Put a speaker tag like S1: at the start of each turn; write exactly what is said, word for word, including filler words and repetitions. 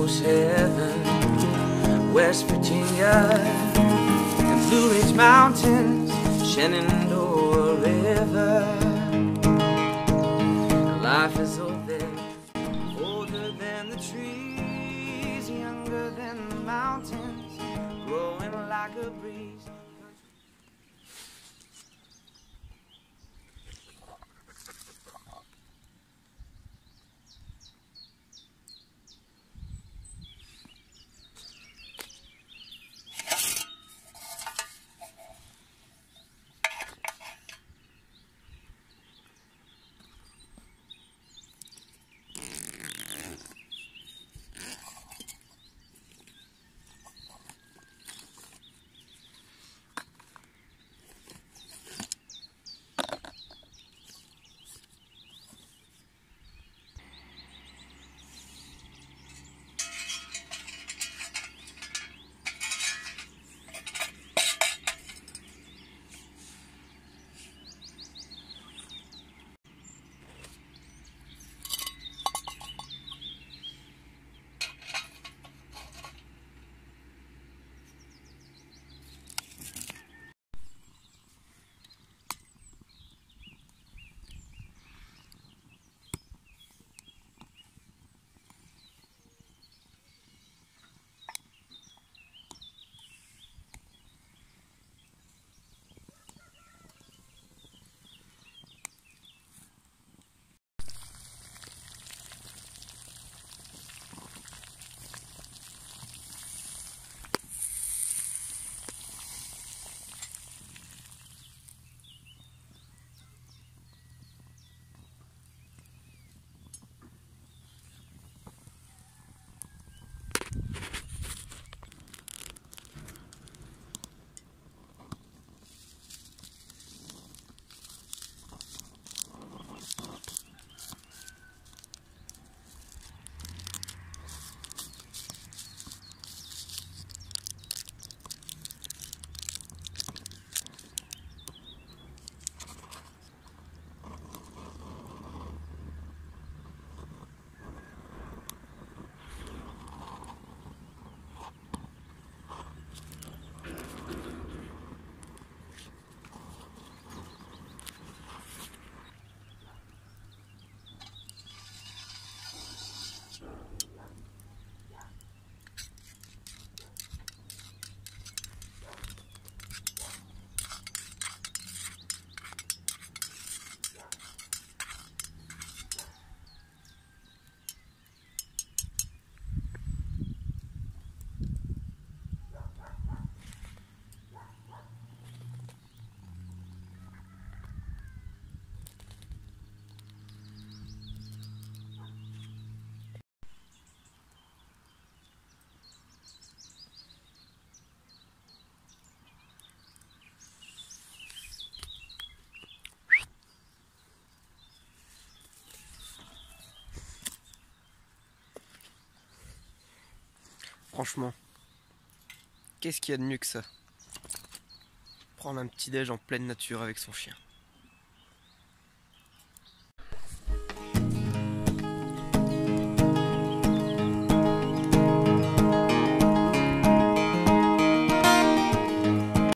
S1: Almost heaven, West Virginia and Blue Ridge Mountains, Shenandoah River. Life is old there, older than the trees, younger than the mountains, growing like a breeze.
S2: Franchement, qu'est-ce qu'il y a de mieux que ça? Prendre un petit déj en pleine nature avec son chien.